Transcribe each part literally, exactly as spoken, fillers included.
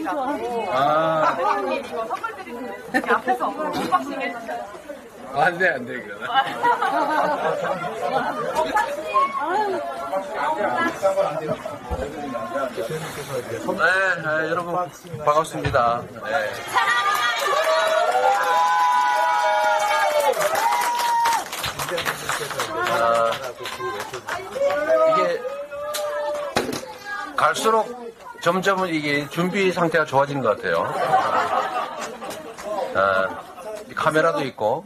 하시라고. 아, 대표님 이거 선물 드리는데 앞에서 언박싱 해주세요. 안 돼, 안 돼, 그러면. 네, 네, 여러분, 반갑습니다. 네. 아, 이게 갈수록 점점 이게 준비 상태가 좋아지는 것 같아요. 아, 카메라도 있고,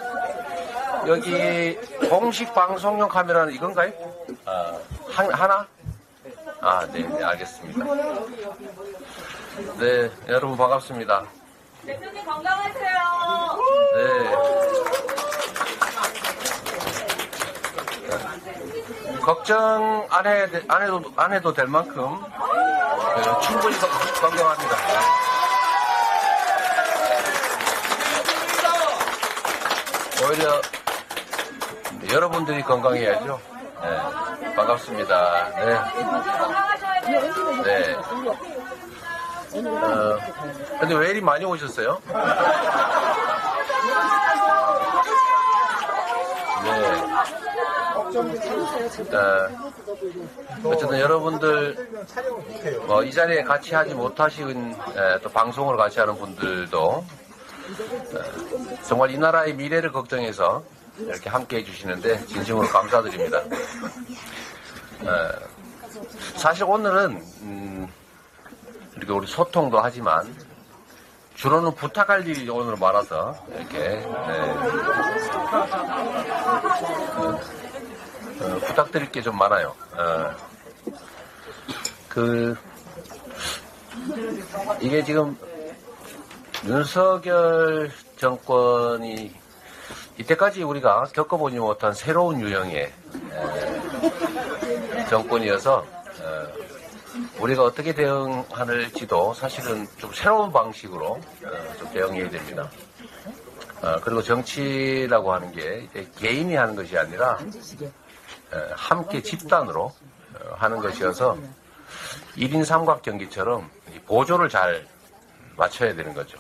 여기 공식 방송용 카메라는 이건가요? 아, 한, 하나? 아, 네, 네, 알겠습니다. 네, 여러분 반갑습니다. 대표님 건강하세요. 네. 걱정 안, 해, 안, 해도, 안 해도 될 만큼 네, 충분히 건강합니다. 오히려 여러분들이 건강해야죠. 네, 반갑습니다. 네. 네. 어, 근데 왜 이리 많이 오셨어요? 네. 어, 어쨌든 여러분들 어, 이 자리에 같이 하지 못하신 에, 또 방송을 같이 하는 분들도 어, 정말 이 나라의 미래를 걱정해서 이렇게 함께 해주시는데 진심으로 감사드립니다. 어, 사실 오늘은 음, 이렇게 우리 소통도 하지만 주로는 부탁할 일이 오늘 많아서 이렇게 네. 어, 어, 부탁드릴 게 좀 많아요. 어, 그 이게 지금 윤석열 정권이 이때까지 우리가 겪어보지 못한 새로운 유형의 에, 정권이어서 어, 우리가 어떻게 대응할지도 사실은 좀 새로운 방식으로 어, 좀 대응해야 됩니다. 어, 그리고 정치라고 하는 게 이제 개인이 하는 것이 아니라 어, 함께 집단으로 어, 하는 것이어서 일 인 삼각경기처럼 보조를 잘 맞춰야 되는 거죠.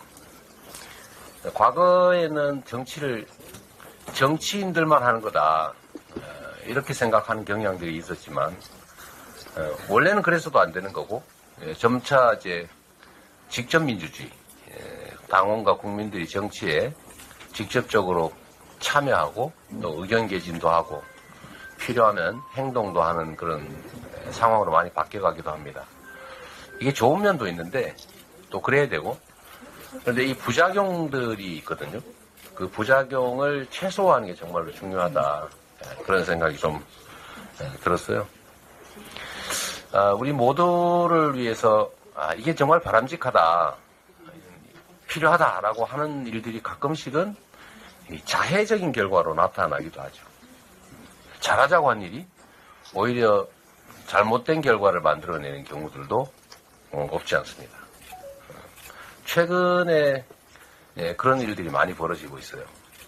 과거에는 정치를 정치인들만 하는 거다 이렇게 생각하는 경향들이 있었지만 원래는 그래서도 안 되는 거고 점차 이제 직접 민주주의, 당원과 국민들이 정치에 직접적으로 참여하고 또 의견 개진도 하고 필요하면 행동도 하는 그런 상황으로 많이 바뀌어가기도 합니다. 이게 좋은 면도 있는데 또 그래야 되고, 그런데 이 부작용들이 있거든요. 그 부작용을 최소화하는 게 정말로 중요하다. 그런 생각이 좀 들었어요. 아, 우리 모두를 위해서 아, 이게 정말 바람직하다, 필요하다라고 하는 일들이 가끔씩은 자해적인 결과로 나타나기도 하죠. 잘하자고 한 일이 오히려 잘못된 결과를 만들어내는 경우들도 없지 않습니다. 최근에 그런 일들이 많이 벌어지고 있어요.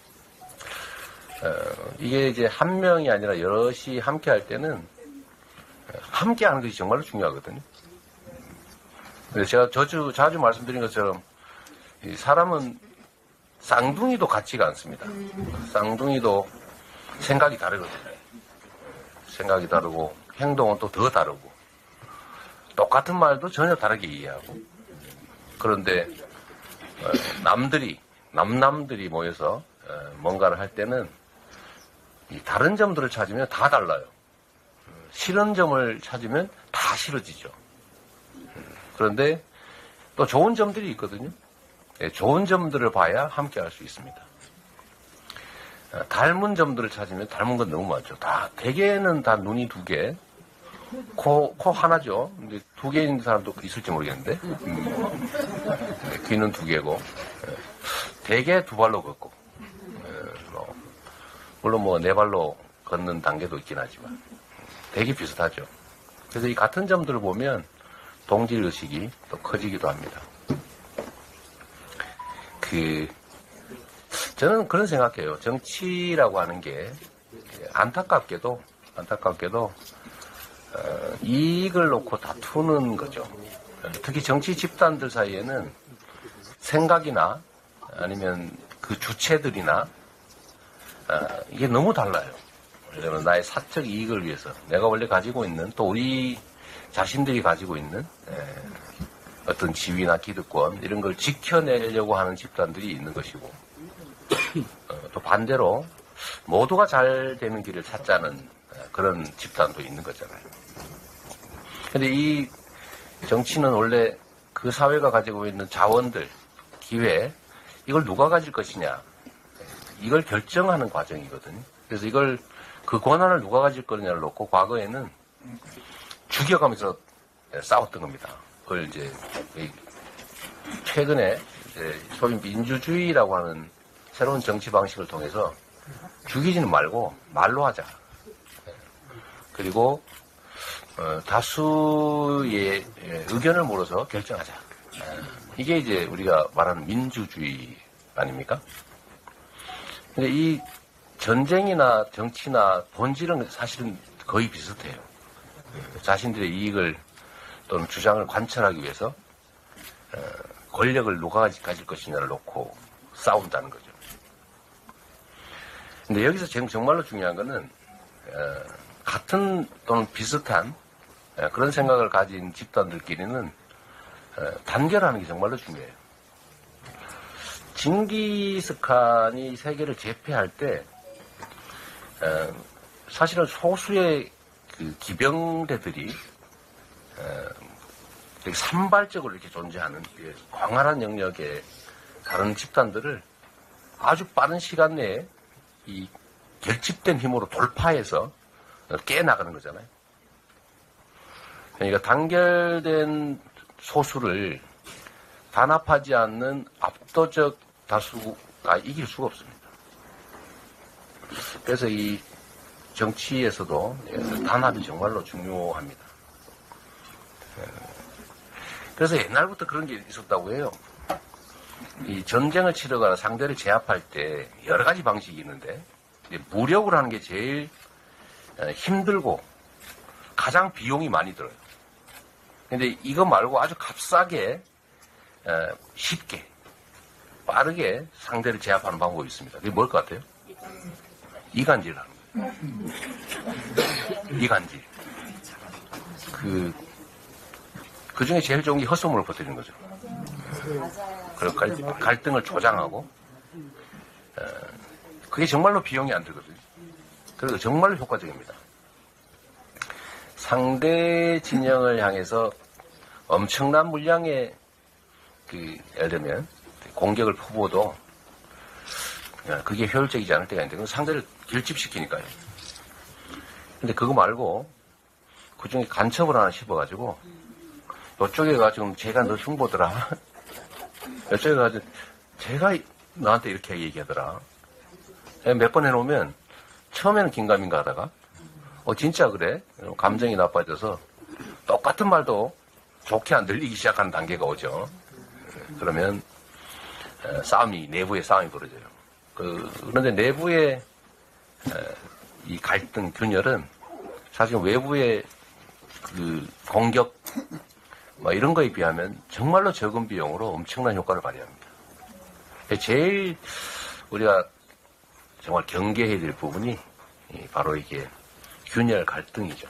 이게 이제 한 명이 아니라 여럿이 함께 할 때는 함께 하는 것이 정말로 중요하거든요. 그래서 제가 자주, 자주 말씀드린 것처럼 사람은 쌍둥이도 같지가 않습니다. 쌍둥이도 생각이 다르거든요. 생각이 다르고 행동은 또 더 다르고 똑같은 말도 전혀 다르게 이해하고, 그런데 남들이 남남들이 모여서 뭔가를 할 때는 이 다른 점들을 찾으면 다 달라요. 싫은 점을 찾으면 다 싫어지죠. 그런데 또 좋은 점들이 있거든요. 좋은 점들을 봐야 함께 할 수 있습니다. 닮은 점들을 찾으면 닮은 건 너무 많죠. 다, 대개는 다 눈이 두 개, 코, 코 하나죠. 근데 두 개 있는 사람도 있을지 모르겠는데, 음. 귀는 두 개고, 대개 두 발로 걷고, 뭐, 물론 뭐 네 발로 걷는 단계도 있긴 하지만, 되게 비슷하죠. 그래서 이 같은 점들을 보면 동질의식이 또 커지기도 합니다. 그, 저는 그런 생각해요. 정치라고 하는 게 안타깝게도 안타깝게도 어, 이익을 놓고 다투는 거죠. 특히 정치 집단들 사이에는 생각이나 아니면 그 주체들이나 이게 너무 달라요. 예를 들어 나의 사적 이익을 위해서 내가 원래 가지고 있는 또 우리 자신들이 가지고 있는 어떤 지위나 기득권 이런 걸 지켜내려고 하는 집단들이 있는 것이고 또 반대로 모두가 잘 되는 길을 찾자는 그런 집단도 있는 거잖아요. 근데 이 정치는 원래 그 사회가 가지고 있는 자원들, 기회, 이걸 누가 가질 것이냐, 이걸 결정하는 과정이거든요. 그래서 이걸, 그 권한을 누가 가질 거냐를 놓고 과거에는 죽여가면서 싸웠던 겁니다. 그걸 이제, 최근에 이제 소위 민주주의라고 하는 새로운 정치 방식을 통해서 죽이지는 말고 말로 하자. 그리고 어, 다수의 의견을 물어서 결정하자. 이게 이제 우리가 말하는 민주주의 아닙니까? 근데 이 전쟁이나 정치나 본질은 사실은 거의 비슷해요. 자신들의 이익을 또는 주장을 관철하기 위해서 어, 권력을 누가 가질 것이냐를 놓고 싸운다는 거죠. 근데 여기서 정말로 중요한 거는 어, 같은 또는 비슷한 그런 생각을 가진 집단들끼리는 단결하는 게 정말로 중요해요. 징기스칸이 세계를 제패할 때 사실은 소수의 그 기병대들이 산발적으로 이렇게 존재하는 광활한 영역의 다른 집단들을 아주 빠른 시간 내에 이 결집된 힘으로 돌파해서 깨나가는 거잖아요. 그러니까 단결된 소수를 단합하지 않는 압도적 다수가 이길 수가 없습니다. 그래서 이 정치에서도 단합이 정말로 중요합니다. 그래서 옛날부터 그런 게 있었다고 해요. 이 전쟁을 치르거나 상대를 제압할 때 여러 가지 방식이 있는데 무력으로 하는 게 제일 힘들고 가장 비용이 많이 들어요. 근데 이거 말고 아주 값싸게 쉽게 빠르게 상대를 제압하는 방법이 있습니다. 그게 뭘 것 같아요? 이간질을 하는 거예요. 이간질. 그, 그 중에 제일 좋은 게 헛소문을 퍼뜨리는 거죠. 그리고 갈, 갈등을 조장하고 그게 정말로 비용이 안 들거든요. 그리고 정말로 효과적입니다. 상대 진영을 향해서 엄청난 물량의 그 예를 들면 공격을 퍼부어도 그게 효율적이지 않을 때가 있는데 그건 상대를 결집시키니까요. 근데 그거 말고 그 중에 간첩을 하나 씹어가지고 이쪽에가 지금 제가 너 흉보더라. 이쪽에 가지고 제가 너한테 이렇게 얘기하더라. 몇 번 해놓으면 처음에는 긴가민가 하다가 어 진짜 그래? 감정이 나빠져서 똑같은 말도 좋게 안 들리기 시작하는 단계가 오죠. 그러면 싸움이 내부의 싸움이 벌어져요. 그, 그런데 내부의 이 갈등 균열은 사실 외부의 그 공격 뭐 이런 거에 비하면 정말로 적은 비용으로 엄청난 효과를 발휘합니다. 제일 우리가 정말 경계해야 될 부분이 바로 이게 균열 갈등이죠.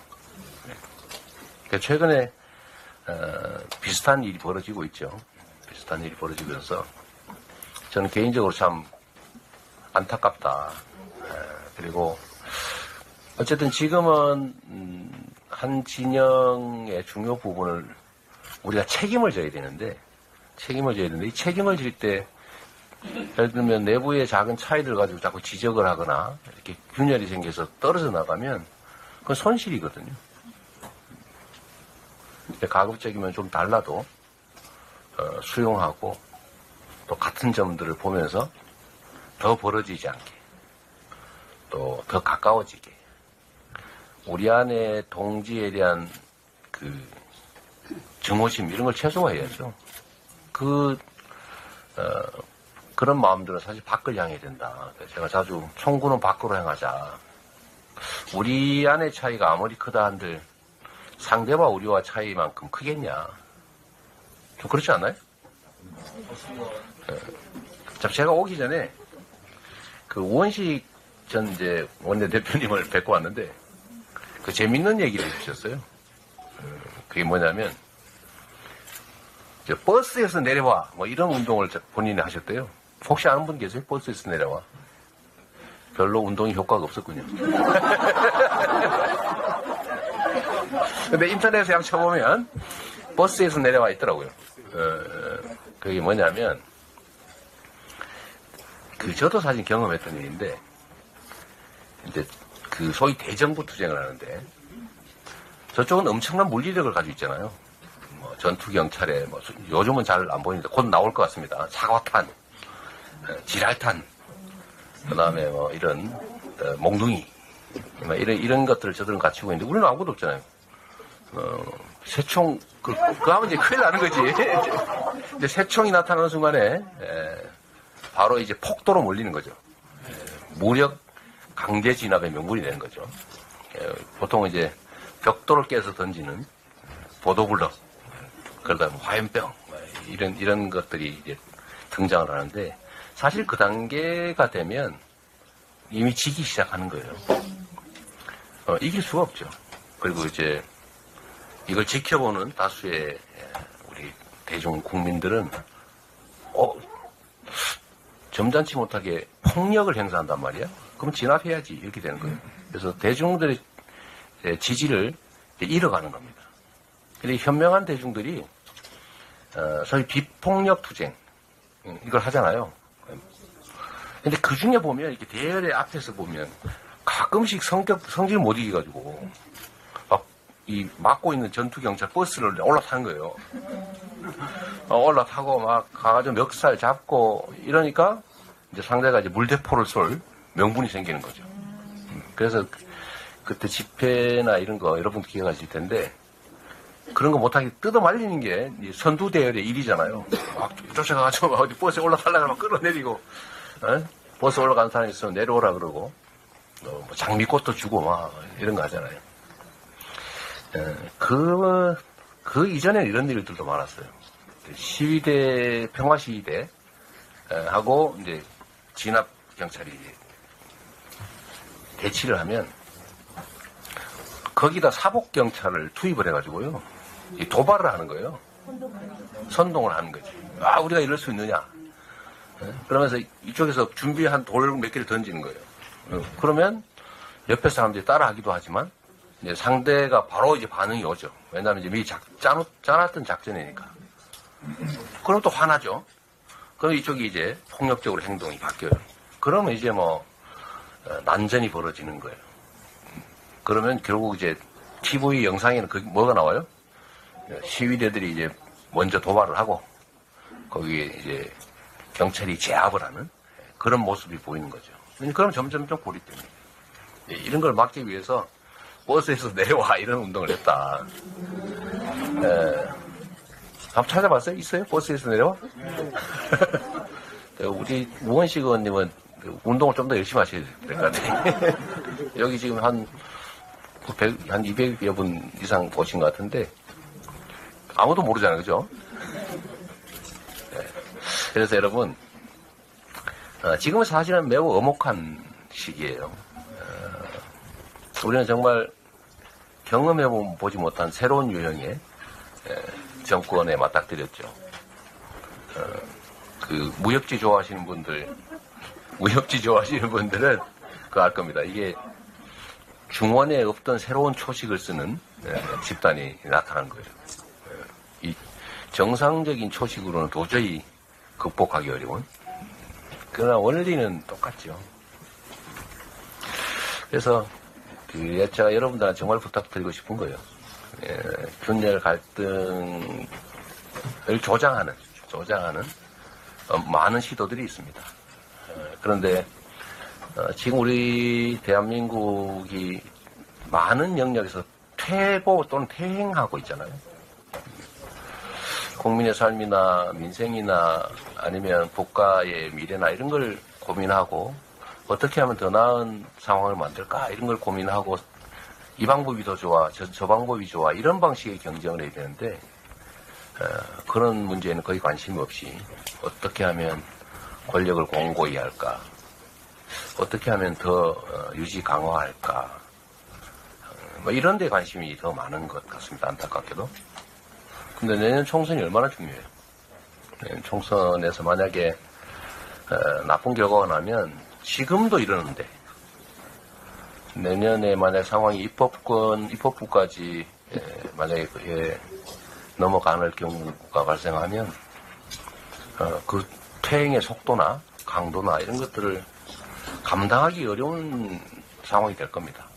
최근에 어, 비슷한 일이 벌어지고 있죠. 비슷한 일이 벌어지고 있어서 저는 개인적으로 참 안타깝다. 에, 그리고 어쨌든 지금은 음, 한 진영의 중요 부분을 우리가 책임을 져야 되는데 책임을 져야 되는데 이 책임을 질 때 예를 들면 내부의 작은 차이들 가지고 자꾸 지적을 하거나 이렇게 균열이 생겨서 떨어져 나가면 그건 손실이거든요. 가급적이면 좀 달라도 어, 수용하고 또 같은 점들을 보면서 더 벌어지지 않게 또 더 가까워지게 우리 안에 동지에 대한 그 증오심 이런 걸 최소화해야죠. 그 어, 그런 마음들은 사실 밖을 향해야 된다. 제가 자주 총구는 밖으로 향하자. 우리 안의 차이가 아무리 크다 한들 상대와 우리와 차이만큼 크겠냐. 좀 그렇지 않나요? 예. 자, 제가 오기 전에 그 우원식 전 이제 원내대표님을 뵙고 왔는데 그 재밌는 얘기를 해주셨어요. 그게 뭐냐면 버스에서 내려와 뭐 이런 운동을 본인이 하셨대요. 혹시 아는 분 계세요? 버스에서 내려와. 별로 운동이 효과가 없었군요. 근데 인터넷에 한번 쳐보면 버스에서 내려와 있더라고요. 어, 그게 뭐냐면 그 저도 사실 경험했던 일인데 이제 그 소위 대정부 투쟁을 하는데 저쪽은 엄청난 물리력을 가지고 있잖아요. 뭐 전투 경찰에 뭐 요즘은 잘 안 보이는데 곧 나올 것 같습니다. 사과탄, 지랄탄, 그다음에 뭐 이런 어, 몽둥이, 뭐 이런 이런 것들을 저들은 갖추고 있는데 우리는 아무것도 없잖아요. 어, 새총 그 그거 하면 이제 큰일 나는 거지. 이제 새총이 나타나는 순간에 에, 바로 이제 폭도로 몰리는 거죠. 에, 무력 강제 진압의 명분이 되는 거죠. 에, 보통 이제 벽돌을 깨서 던지는 보도블럭, 그러다 뭐 화염병 이런 이런 것들이 이제 등장을 하는데 사실 그 단계가 되면 이미 지기 시작하는 거예요. 어, 이길 수가 없죠. 그리고 이제 이걸 지켜보는 다수의 우리 대중 국민들은 어, 점잖지 못하게 폭력을 행사한단 말이야. 그럼 진압해야지 이렇게 되는 거예요. 그래서 대중들의 지지를 잃어가는 겁니다. 근데 현명한 대중들이 어, 소위 비폭력 투쟁 이걸 하잖아요. 근데 그 중에 보면 이렇게 대열의 앞에서 보면 가끔씩 성격 성질 못 이겨가지고 막 이 막고 있는 전투 경찰 버스를 올라타는 거예요. 어, 올라타고 막 가가지고 멱살 잡고 이러니까 이제 상대가 이제 물대포를 쏠 명분이 생기는 거죠. 그래서 그때 집회나 이런 거 여러분도 기억하실 텐데 그런 거 못하게 뜯어 말리는 게 선두 대열의 일이잖아요. 막 쫓아가가지고 어디 버스에 올라타려고 막 끌어내리고, 에? 버스 올라가는 사람이 있으면 내려오라 그러고, 어, 뭐 장미꽃도 주고 막 이런 거 하잖아요. 에, 그, 그 이전에 이런 일들도 많았어요. 시위대, 평화시위대, 에, 하고 이제 진압 경찰이 이제 대치를 하면 거기다 사복 경찰을 투입을 해가지고요. 이 도발을 하는 거예요. 선동을 하는 거지. 아, 우리가 이럴 수 있느냐. 네? 그러면서 이쪽에서 준비한 돌 몇 개를 던지는 거예요. 네. 그러면 옆에 사람들이 따라하기도 하지만 이제 상대가 바로 이제 반응이 오죠. 왜냐하면 이제 미리 작, 짜놓, 짜놨던 작전이니까. 그럼 또 화나죠. 그럼 이쪽이 이제 폭력적으로 행동이 바뀌어요. 그러면 이제 뭐 난전이 벌어지는 거예요. 그러면 결국 이제 티비 영상에는 그 뭐가 나와요? 시위대들이 이제 먼저 도발을 하고 거기에 이제 경찰이 제압을 하는 그런 모습이 보이는 거죠. 그럼 점점 좀 고립됩니다. 이런 걸 막기 위해서 버스에서 내려와 이런 운동을 했다. 에, 한번 찾아봤어요? 있어요? 버스에서 내려와? 우리 우원식 의원님은 운동을 좀 더 열심히 하셔야 될 것 같아요. 여기 지금 한 백, 한 이백여 분 이상 오신 것 같은데 아무도 모르잖아요, 그죠? 네. 그래서 여러분 어, 지금은 사실은 매우 엄혹한 시기예요. 어, 우리는 정말 경험해보지 못한 새로운 유형의 에, 정권에 맞닥뜨렸죠. 어, 그 무협지 좋아하시는 분들, 무협지 좋아하시는 분들은 그거 알 겁니다. 이게 중원에 없던 새로운 초식을 쓰는 에, 집단이 나타난 거예요. 에, 이 정상적인 초식으로는 도저히 극복하기 어려운. 그러나 원리는 똑같죠. 그래서 그 제가 여러분들한테 정말 부탁드리고 싶은 거예요. 에, 균열 갈등을 조장하는 조장하는 어, 많은 시도들이 있습니다. 에, 그런데 어, 지금 우리 대한민국이 많은 영역에서 퇴보 또는 퇴행하고 있잖아요. 국민의 삶이나 민생이나 아니면 국가의 미래나 이런 걸 고민하고 어떻게 하면 더 나은 상황을 만들까 이런 걸 고민하고 이 방법이 더 좋아 저, 저 방법이 좋아 이런 방식의 경쟁을 해야 되는데 그런 문제에는 거의 관심이 없이 어떻게 하면 권력을 공고히 할까, 어떻게 하면 더 유지 강화할까, 뭐 이런 데 관심이 더 많은 것 같습니다. 안타깝게도. 근데 내년 총선이 얼마나 중요해요. 내년 총선에서 만약에 나쁜 결과가 나면 지금도 이러는데 내년에 만약 상황이 입법권, 입법부까지 만약에 예, 넘어가는 경우가 발생하면 어, 그 퇴행의 속도나 강도나 이런 것들을 감당하기 어려운 상황이 될 겁니다.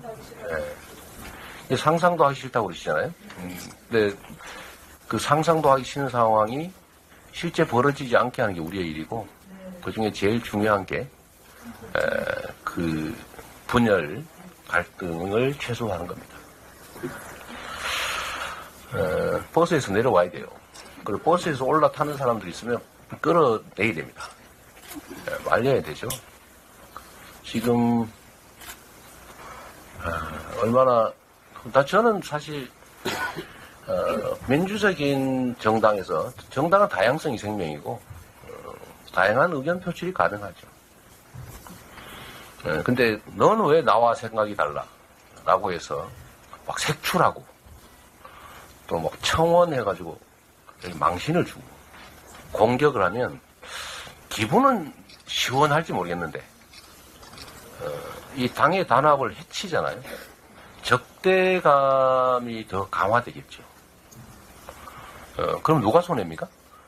예. 상상도 하기 싫다고 그러시잖아요. 음, 근데 그 상상도 하기 싫은 상황이 실제 벌어지지 않게 하는 게 우리의 일이고, 그 중에 제일 중요한 게 그 분열, 갈등을 최소화하는 겁니다. 어, 버스에서 내려와야 돼요. 그리고 버스에서 올라타는 사람들이 있으면 끌어내야 됩니다. 예, 말려야 되죠. 지금 어, 얼마나 나 저는 사실 어, 민주적인 정당에서 정당은 다양성이 생명이고 어, 다양한 의견 표출이 가능하죠. 예, 근데 너는 왜 나와 생각이 달라? 라고 해서 막 색출하고 또 막 청원해가지고 망신을 주고 공격을 하면 기분은 시원할지 모르겠는데 어, 이 당의 단합을 해치잖아요. 적대감이 더 강화되겠죠. 어, 그럼 누가 손해입니까?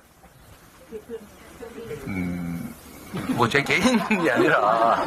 음, 뭐 제 개인이 아니라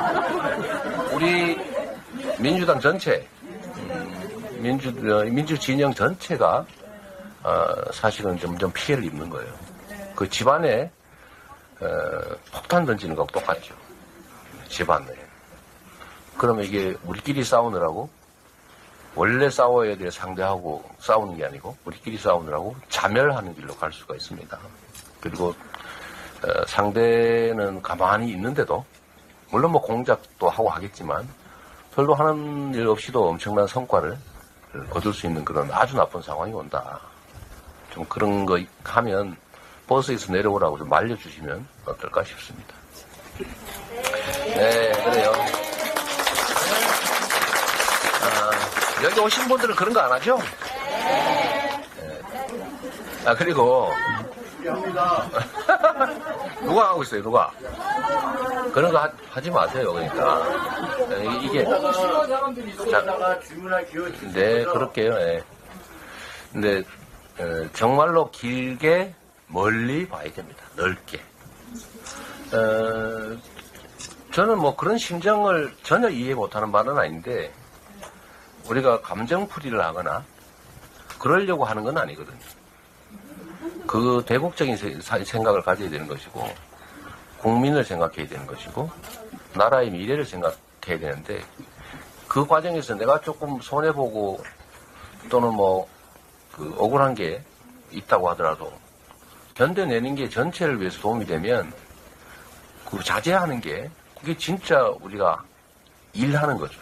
우리 민주당 전체, 음, 민주 어, 민주 진영 전체가 어, 사실은 점점 피해를 입는 거예요. 그 집안에 어, 폭탄 던지는 거하고 똑같죠. 집안에. 그러면 이게 우리끼리 싸우느라고 원래 싸워야 될 상대하고 싸우는 게 아니고 우리끼리 싸우느라고 자멸하는 길로 갈 수가 있습니다. 그리고 어, 상대는 가만히 있는데도 물론 뭐 공작도 하고 하겠지만 별로 하는 일 없이도 엄청난 성과를 거둘 수 있는 그런 아주 나쁜 상황이 온다. 좀 그런 거 하면 버스에서 내려오라고 좀 말려주시면 어떨까 싶습니다. 네, 그래요. 아, 여기 오신 분들은 그런 거 안 하죠? 네. 아, 그리고 누가 하고 있어요, 누가? 그런 거 하, 하지 마세요, 그러니까. 이게. 자, 네, 그럴게요, 네. 근데, 어, 정말로 길게, 멀리 봐야 됩니다. 넓게. 어, 저는 뭐 그런 심정을 전혀 이해 못하는 바는 아닌데, 우리가 감정풀이를 하거나, 그러려고 하는 건 아니거든요. 그 대국적인 생각을 가져야 되는 것이고, 국민을 생각해야 되는 것이고, 나라의 미래를 생각해야 되는데, 그 과정에서 내가 조금 손해보고, 또는 뭐, 그 억울한 게 있다고 하더라도, 견뎌내는 게 전체를 위해서 도움이 되면, 그 자제하는 게, 그게 진짜 우리가 일하는 거죠.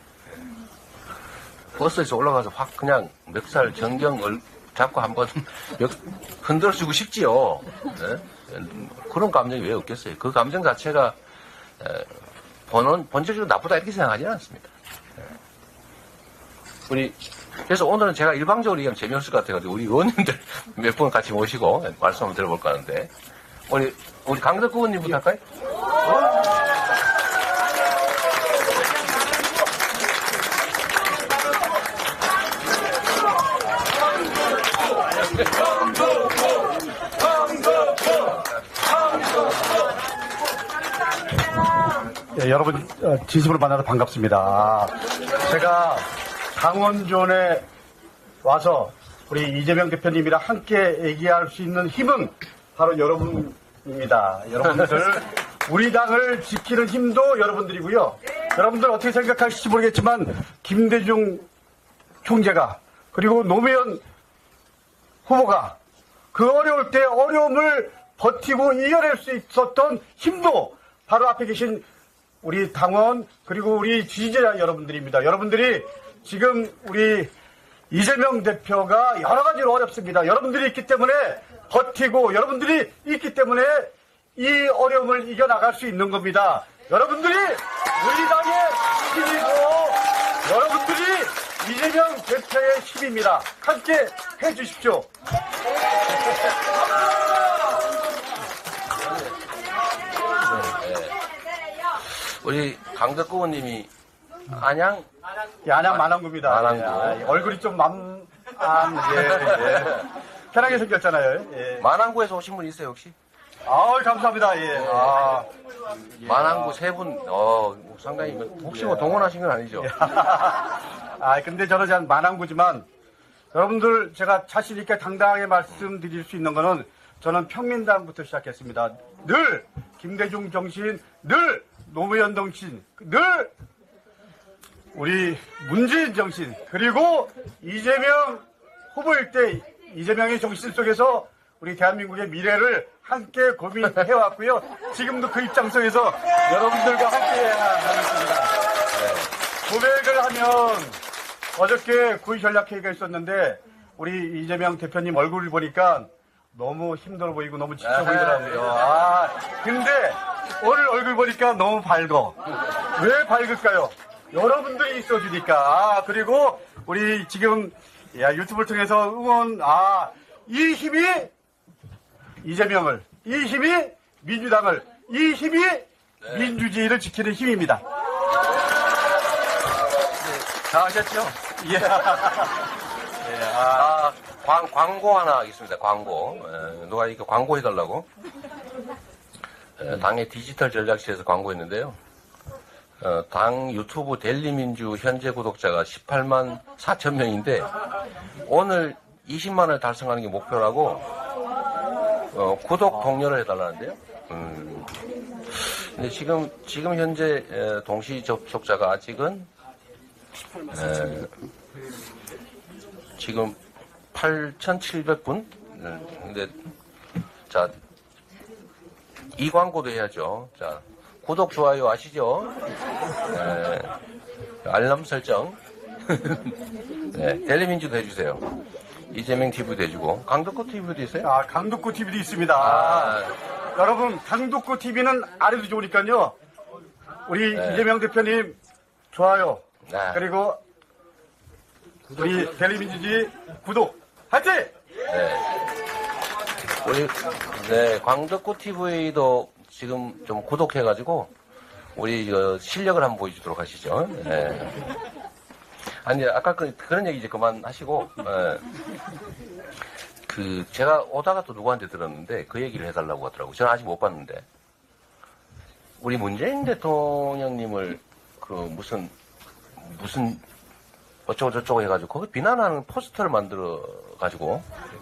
버스에서 올라가서 확 그냥 멱살 정경 잡고 한번 흔들어주고 싶지요. 네? 그런 감정이 왜 없겠어요? 그 감정 자체가 본, 본질적으로 나쁘다 이렇게 생각하지는 않습니다. 우리 그래서 오늘은 제가 일방적으로 얘기하면 재미없을 것 같아가지고 우리 의원님들 몇 분 같이 모시고 말씀 한번 들어볼까 하는데 우리 우리 강덕구 의원님부터 할까요? 예, 여러분 진심으로 만나서 반갑습니다. 제가 당원존에 와서 우리 이재명 대표님이랑 함께 얘기할 수 있는 힘은 바로 여러분입니다. 여러분들 우리 당을 지키는 힘도 여러분들이고요. 여러분들 어떻게 생각하실지 모르겠지만 김대중 총재가 그리고 노무현 후보가 그 어려울 때 어려움을 버티고 이겨낼 수 있었던 힘도 바로 앞에 계신 우리 당원 그리고 우리 지지자 여러분들입니다. 여러분들이 지금 우리 이재명 대표가 여러 가지로 어렵습니다. 여러분들이 있기 때문에 버티고 여러분들이 있기 때문에 이 어려움을 이겨나갈 수 있는 겁니다. 여러분들이 우리 당의 힘이고 여러분들이 이재명 대표의 힘입니다. 함께 해주십시오. 우리 강덕구 의원님이 안양 예, 안양 만왕구입니다. 만왕구. 예, 얼굴이 좀 맘, 안, 예, 예. 편하게 생겼잖아요. 예. 만왕구에서 오신 분 있어요 혹시? 아, 감사합니다. 예. 아, 만왕구 세 분, 어, 상당히 혹시 뭐 동원하신 건 아니죠? 아, 근데 저는 잘 만왕구지만 여러분들 제가 자신 있게 당당하게 말씀드릴 수 있는 거는 저는 평민당부터 시작했습니다. 늘 김대중 정신, 늘 노무현 정신, 늘 우리 문재인 정신, 그리고 이재명 후보일 때 이재명의 정신 속에서 우리 대한민국의 미래를 함께 고민해왔고요. 지금도 그 입장 속에서 여러분들과 함께 하겠습니다. 고백을 하면 어저께 구의 전략회의가 있었는데 우리 이재명 대표님 얼굴을 보니까 너무 힘들어 보이고 너무 지쳐 보이더라고요. 아, 근데 오늘 얼굴 보니까 너무 밝어. 왜 밝을까요? 여러분들이 있어주니까. 아, 그리고 우리 지금 야, 유튜브를 통해서 응원, 아, 이 힘이 이재명을, 이 힘이 민주당을, 이 힘이 네. 민주주의를 지키는 힘입니다. 네, 다 하셨죠? 예. 예, 아, 광, 광고 하나 하겠습니다. 광고. 에, 누가 이렇게 광고 해달라고? 에, 당의 디지털 전략실에서 광고했는데요. 어, 당 유튜브 델리민주 현재 구독자가 십팔만 사천 명인데 오늘 이십만을 달성하는 게 목표라고 어, 구독 독려를 해달라는데요. 음. 근데 지금 지금 현재 에, 동시 접촉자가 아직은 에, 지금 팔천칠백 분. 음, 근데 자, 이 광고도 해야죠. 자. 구독, 좋아요 아시죠? 네, 알람 설정. 네, 텔레민주도 해주세요. 이재명 티비도 해주고. 강덕구 티비도 있어요? 아, 강덕구 티비도 있습니다. 아, 여러분, 강덕구 티비는 아래도 좋으니까요. 우리 네. 이재명 대표님, 좋아요. 네. 그리고 우리 텔레민주지 구독, 화이팅! 네. 우리, 네, 강덕구 티비도 지금 좀 구독해가지고, 우리, 그, 실력을 한번 보여주도록 하시죠. 네. 아니, 아까 그, 그런 얘기 이제 그만하시고, 네. 그, 제가 오다가 또 누구한테 들었는데, 그 얘기를 해달라고 하더라고요. 저는 아직 못 봤는데. 우리 문재인 대통령님을, 그, 무슨, 무슨, 어쩌고저쩌고 해가지고, 거기 비난하는 포스터를 만들어가지고,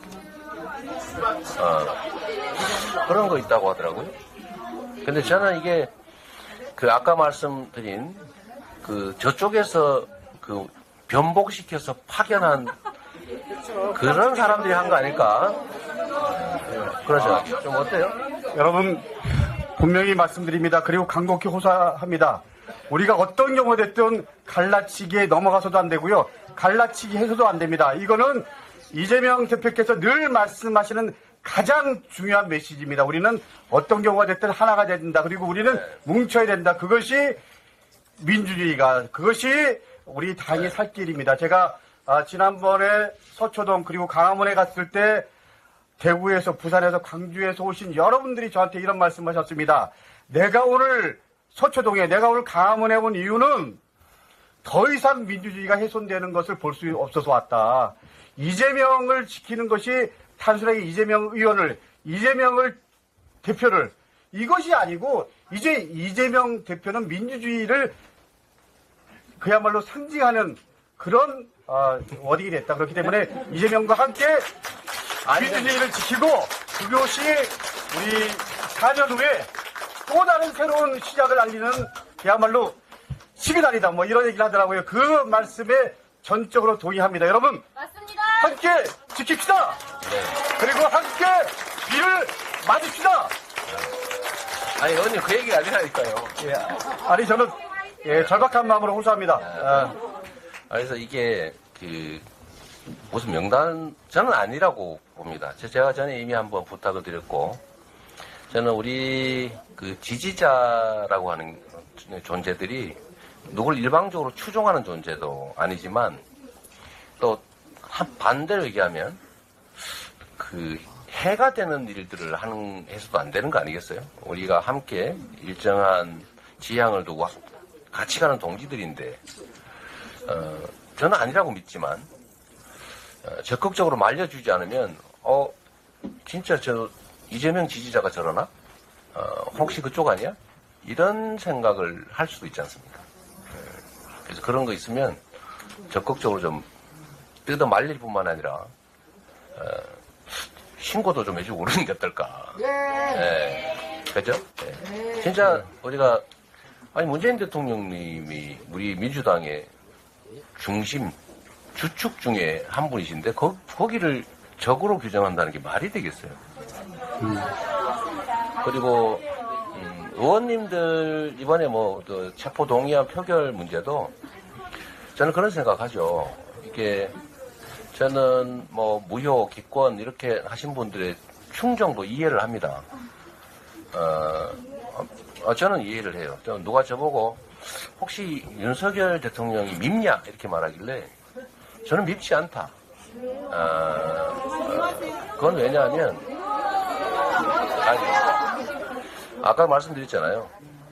어, 그런 거 있다고 하더라고요. 근데 저는 이게 그 아까 말씀드린 그 저쪽에서 그 변복시켜서 파견한 그런 사람들이 한 거 아닐까? 그러죠. 좀 어때요? 여러분, 분명히 말씀드립니다. 그리고 강곡히 호소합니다. 우리가 어떤 경우가 됐든 갈라치기에 넘어가서도 안 되고요. 갈라치기 해서도 안 됩니다. 이거는 이재명 대표께서 늘 말씀하시는 가장 중요한 메시지입니다. 우리는 어떤 경우가 됐든 하나가 된다. 그리고 우리는 뭉쳐야 된다. 그것이 민주주의가, 그것이 우리 당의 살 길입니다. 제가 아, 지난번에 서초동 그리고 강화문에 갔을 때 대구에서, 부산에서, 광주에서 오신 여러분들이 저한테 이런 말씀하셨습니다. 내가 오늘 서초동에, 내가 오늘 강화문에 온 이유는 더 이상 민주주의가 훼손되는 것을 볼 수 없어서 왔다. 이재명을 지키는 것이 단순하게 이재명 의원을, 이재명을 대표를, 이것이 아니고 이제 이재명 대표는 민주주의를 그야말로 상징하는 그런 어, 워딩이 됐다. 그렇기 때문에 이재명과 함께 민주주의를 지키고 그것이 우리 사 년 후에 또 다른 새로운 시작을 알리는 그야말로 시그널이다. 뭐 이런 얘기를 하더라고요. 그 말씀에 전적으로 동의합니다. 여러분, 맞습니다. 함께 지킵시다. 네. 그리고 함께 비를 맞읍시다. 아니, 의원님 그 얘기가 아니라니까요. 예, 아니 저는 예, 절박한 마음으로 호소합니다. 아, 그래서 이게 그 무슨 명단, 저는 아니라고 봅니다. 제가 전에 이미 한번 부탁을 드렸고, 저는 우리 그 지지자라고 하는 존재들이 누굴 일방적으로 추종하는 존재도 아니지만, 또 한 반대로 얘기하면 그 해가 되는 일들을 하는 해서도 안 되는 거 아니겠어요? 우리가 함께 일정한 지향을 두고 같이 가는 동지들인데, 어, 저는 아니라고 믿지만, 어, 적극적으로 말려주지 않으면, 어, 진짜 저 이재명 지지자가 저러나? 어, 혹시 그쪽 아니야? 이런 생각을 할 수도 있지 않습니까? 그래서 그런 거 있으면 적극적으로 좀 뜯어 말릴 뿐만 아니라, 어, 신고도 좀 해주고 그러는 게 어떨까. 네. 그죠? 네. 진짜 우리가, 아니, 문재인 대통령님이 우리 민주당의 중심, 주축 중에 한 분이신데, 거, 거기를 적으로 규정한다는 게 말이 되겠어요. 음. 그리고, 음, 의원님들, 이번에 뭐, 그 체포 동의안 표결 문제도, 저는 그런 생각하죠. 이게, 저는 뭐 무효, 기권 이렇게 하신 분들의 충정도 이해를 합니다. 어, 어, 저는 이해를 해요. 누가 저보고 혹시 윤석열 대통령이 밉냐 이렇게 말하길래 저는 밉지 않다. 어, 어, 그건 왜냐하면 아니, 아까 말씀드렸잖아요.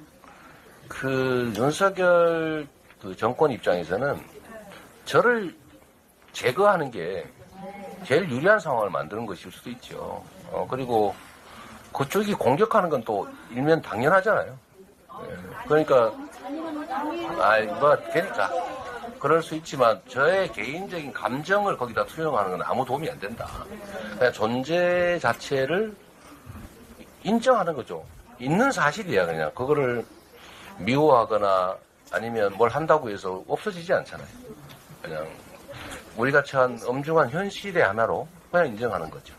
그 윤석열 그 정권 입장에서는 저를 제거하는 게 제일 유리한 상황을 만드는 것일 수도 있죠. 어, 그리고 그쪽이 공격하는 건 또 일면 당연하잖아요. 예, 그러니까, 아이, 뭐, 그러니까. 그럴 수 있지만 저의 개인적인 감정을 거기다 투영하는 건 아무 도움이 안 된다. 그냥 존재 자체를 인정하는 거죠. 있는 사실이야, 그냥. 그거를 미워하거나 아니면 뭘 한다고 해서 없어지지 않잖아요. 그냥. 우리가 처한 엄중한 현실의 하나로 그냥 인정하는 거죠.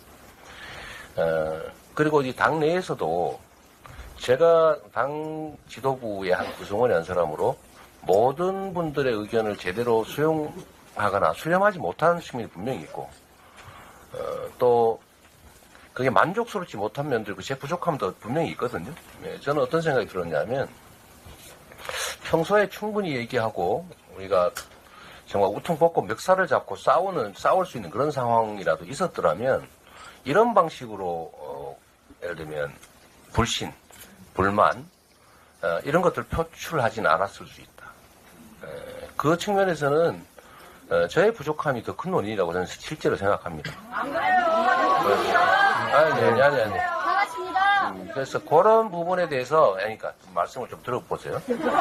어, 그리고 이 당 내에서도 제가 당 지도부의 한 구성원의 한 사람으로 모든 분들의 의견을 제대로 수용하거나 수렴하지 못하는 측면이 분명히 있고, 어, 또 그게 만족스럽지 못한 면들, 그 제 부족함도 분명히 있거든요. 네, 저는 어떤 생각이 들었냐면 평소에 충분히 얘기하고 우리가 정말 우퉁 벗고 멱살을 잡고 싸우는, 싸울 수 있는 그런 상황이라도 있었더라면, 이런 방식으로, 어, 예를 들면, 불신, 불만, 어, 이런 것들 표출하진 않았을 수 있다. 에, 그 측면에서는, 어, 저의 부족함이 더 큰 원인이라고 저는 실제로 생각합니다. 안 그래요? 아니, 아니, 아니, 아니. 반갑습니다. 음, 그래서 그런 부분에 대해서, 그러니까 말씀을 좀 들어보세요.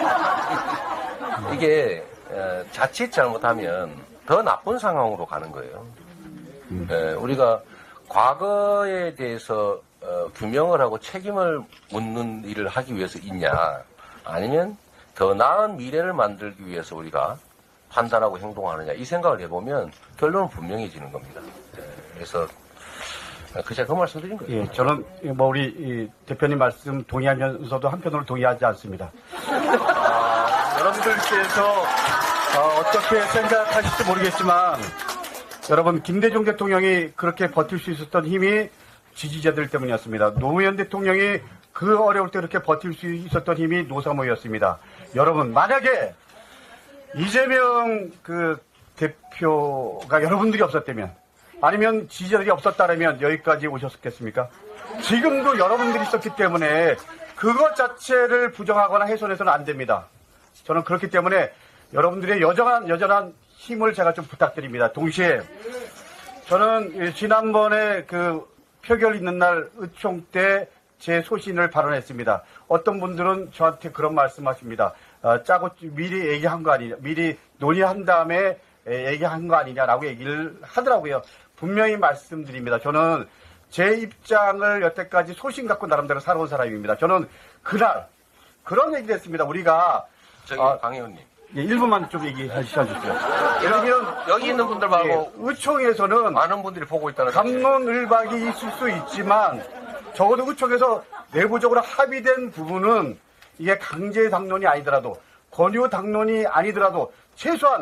이게, 에, 자칫 잘못하면 더 나쁜 상황으로 가는 거예요. 음. 에, 우리가 과거에 대해서 어, 규명을 하고 책임을 묻는 일을 하기 위해서 있냐, 아니면 더 나은 미래를 만들기 위해서 우리가 판단하고 행동하느냐, 이 생각을 해보면 결론은 분명해지는 겁니다. 에, 그래서 그냥 그 말씀드린 거예요. 예, 저는 뭐 우리 이 대표님 말씀 동의하면서도 한편으로 동의하지 않습니다. 아, 여러분들께서 어, 어떻게 생각하실지 모르겠지만, 여러분, 김대중 대통령이 그렇게 버틸 수 있었던 힘이 지지자들 때문이었습니다. 노무현 대통령이 그 어려울 때 그렇게 버틸 수 있었던 힘이 노사모였습니다. 여러분, 만약에 이재명 그 대표가 여러분들이 없었다면, 아니면 지지자들이 없었다면 여기까지 오셨겠습니까? 지금도 여러분들이 있었기 때문에 그것 자체를 부정하거나 훼손해서는 안 됩니다. 저는 그렇기 때문에 여러분들의 여전한, 여전한 힘을 제가 좀 부탁드립니다. 동시에 저는 지난번에 그 표결 있는 날 의총 때 제 소신을 발언했습니다. 어떤 분들은 저한테 그런 말씀하십니다. 어, 짜고 미리 얘기한 거 아니냐, 미리 논의한 다음에 얘기한 거 아니냐라고 얘기를 하더라고요. 분명히 말씀드립니다. 저는 제 입장을 여태까지 소신 갖고 나름대로 살아온 사람입니다. 저는 그날 그런 얘기를 했습니다. 우리가 저기 아, 강 의원님. 예, 일 분만 좀 얘기하셔 주세요. 예를 들면 여기 있는 분들 말고 예, 의총에서는 많은 분들이 보고 있다는 갑론을박이 있을 수 있지만 적어도 의총에서 내부적으로 합의된 부분은 이게 강제 당론이 아니더라도 권유 당론이 아니더라도 최소한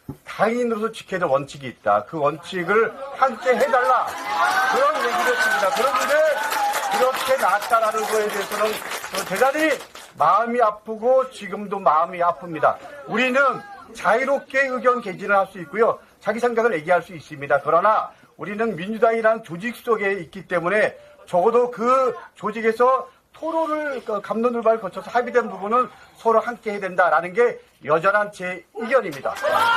당인으로서 지켜야 될 원칙이 있다. 그 원칙을 함께 해달라. 그런 얘기를 했습니다. 그런데 그렇게 나왔다라는 거에 대해서는 대단히 마음이 아프고 지금도 마음이 아픕니다. 우리는 자유롭게 의견 개진을 할 수 있고요. 자기 생각을 얘기할 수 있습니다. 그러나 우리는 민주당이라는 조직 속에 있기 때문에 적어도 그 조직에서 토론을, 갑론을박을 거쳐서 합의된 부분은 서로 함께 해야 된다라는 게 여전한 제 의견입니다.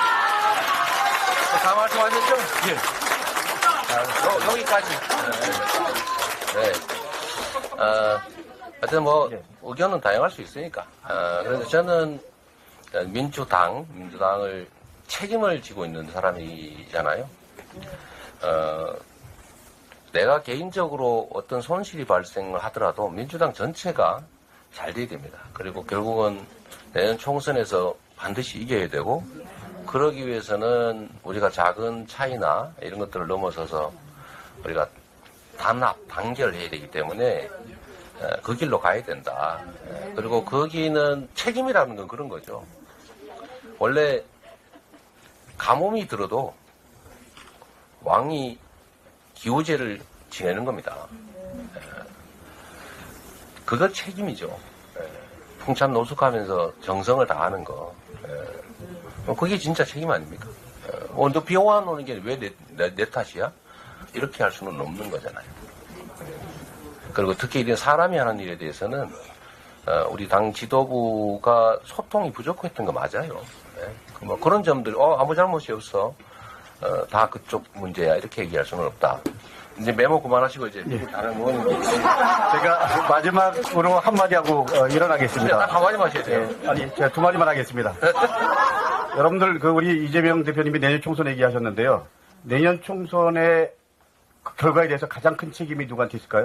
다 말씀하셨죠? 예. 아, 여, 여기까지. 네. 네. 어, 하여튼 뭐, 예. 의견은 다양할 수 있으니까. 어, 그래서 저는 민주당, 민주당을 책임을 지고 있는 사람이잖아요. 어, 내가 개인적으로 어떤 손실이 발생을 하더라도 민주당 전체가 잘 돼야 됩니다. 그리고 결국은 내년 총선에서 반드시 이겨야 되고, 그러기 위해서는 우리가 작은 차이나 이런 것들을 넘어서서 우리가 단합, 단결해야 되기 때문에 그 길로 가야 된다. 그리고 거기는 책임이라는 건 그런 거죠. 원래 가뭄이 들어도 왕이 기우제를 지내는 겁니다. 그거 책임이죠. 풍찬 노숙하면서 정성을 다하는 거. 그게 진짜 책임 아닙니까? 어, 너 비호가 오는 게 왜 내, 내, 내 탓이야? 이렇게 할 수는 없는 거잖아요. 그리고 특히 이런 사람이 하는 일에 대해서는 어, 우리 당 지도부가 소통이 부족했던 거 맞아요. 네. 뭐 그런 점들, 어, 아무 잘못이 없어. 어, 다 그쪽 문제야. 이렇게 얘기할 수는 없다. 이제 메모 그만하시고 이제 예. 다른 의원님 제가 마지막으로 한마디 하고 어, 일어나겠습니다. 딱 한마디만 하셔야 돼요. 네, 아니, 제가 두 마디만 하겠습니다. 여러분들, 그, 우리 이재명 대표님이 내년 총선 얘기하셨는데요. 내년 총선의 그 결과에 대해서 가장 큰 책임이 누구한테 있을까요?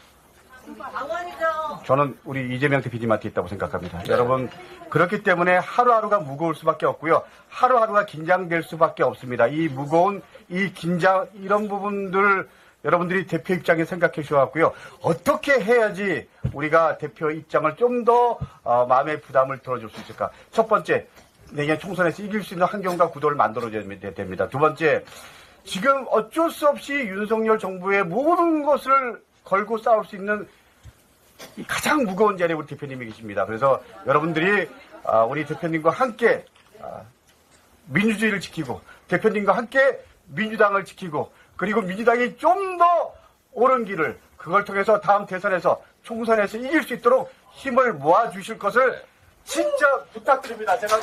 저는 우리 이재명 대표님한테 있다고 생각합니다. 네. 여러분, 그렇기 때문에 하루하루가 무거울 수밖에 없고요. 하루하루가 긴장될 수밖에 없습니다. 이 무거운, 이 긴장, 이런 부분들 여러분들이 대표 입장에 생각해 주셔갖고요. 어떻게 해야지 우리가 대표 입장을 좀 더 어, 마음의 부담을 덜어줄 수 있을까? 첫 번째, 내년 총선에서 이길 수 있는 환경과 구도를 만들어줘야 됩니다. 두 번째, 지금 어쩔 수 없이 윤석열 정부의 모든 것을 걸고 싸울 수 있는 이 가장 무거운 자리에 우리 대표님이 계십니다. 그래서 여러분들이 아, 우리 대표님과 함께 아, 민주주의를 지키고 대표님과 함께 민주당을 지키고 그리고 민주당이 좀 더 옳은 길을 그걸 통해서 다음 대선에서 총선에서 이길 수 있도록 힘을 모아주실 것을 진짜 부탁드립니다. 제가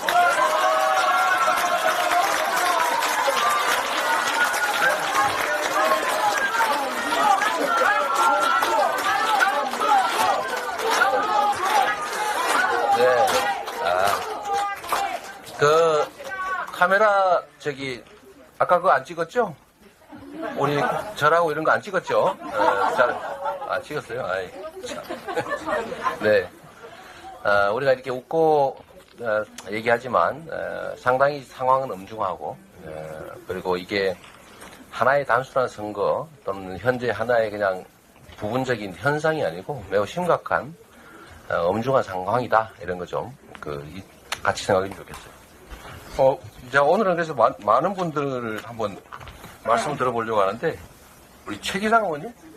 네. 아, 그 카메라 저기 아까 그거 안 찍었죠? 우리 저라고 이런 거 안 찍었죠? 어, 잘, 안 찍었어요? 아이, 참. 네. 어, 우리가 이렇게 웃고 어, 얘기하지만 어, 상당히 상황은 엄중하고 어, 그리고 이게 하나의 단순한 선거 또는 현재 하나의 그냥 부분적인 현상이 아니고 매우 심각한 어, 엄중한 상황이다 이런 거 좀 그 같이 생각하면 좋겠어요. 어, 제가 오늘은 그래서 마, 많은 분들을 한번 말씀 들어보려고 하는데 우리 최기상 의원님